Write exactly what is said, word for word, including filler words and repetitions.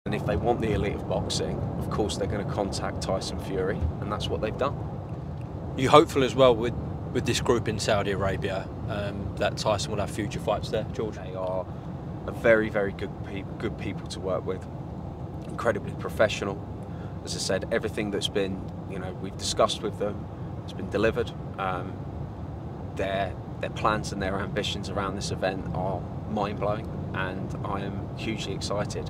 And if they want the elite of boxing, of course they're going to contact Tyson Fury, and that's what they've done. Are you hopeful as well with, with this group in Saudi Arabia um, that Tyson will have future fights there, George? They are a very, very good, pe good people to work with, incredibly professional. As I said, everything that's been, you know, we've discussed with them has been delivered. Um, their, their plans and their ambitions around this event are mind-blowing, and I am hugely excited.